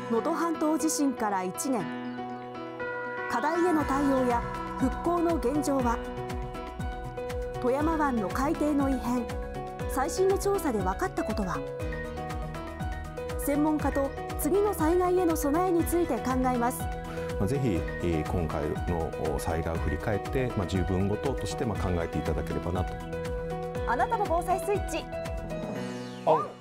能登半島地震から1年、課題への対応や復興の現状は。富山湾の海底の異変、最新の調査で分かったことは。専門家と次の災害への備えについて考えます。 ぜひ今回の災害を振り返って自分ごととして考えていただければなと。 あなたの防災スイッチオン。